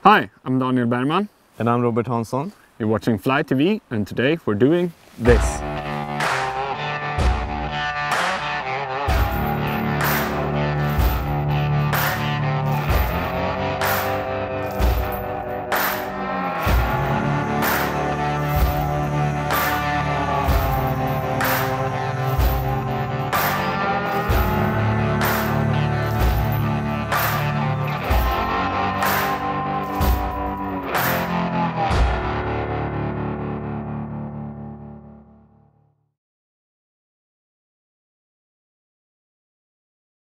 Hi, I'm Bergman. And I'm Robert Hansson. You're watching Fly TV, and today we're doing this.